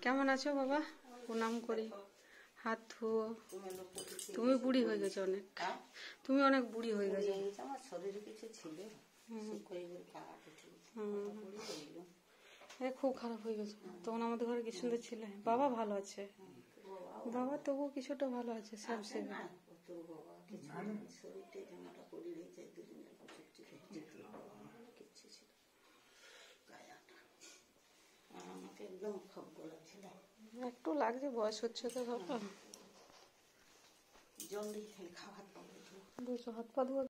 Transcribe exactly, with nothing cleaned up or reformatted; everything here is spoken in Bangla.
কেমন আছো বাবা? প্রণাম করি, হাত ধুও। তুমি বুড়ি হয়ে গেছো অনেক, তুমি অনেক বুড়ি হয়ে গেছো। আমার শরীরে কিছু ছিল, খুব খারাপ হয়ে গেছে। তখন আমাদের ঘরে কি সুন্দর ছিলে। বাবা ভালো আছে, বাবা তবু কিছুটা ভালো আছে। সব সেবা একটু লাগছে, বয়স হচ্ছে তো বাবা। জল দিয়ে খাওয়া হাত পা দুশো হাত পা ধোয়া।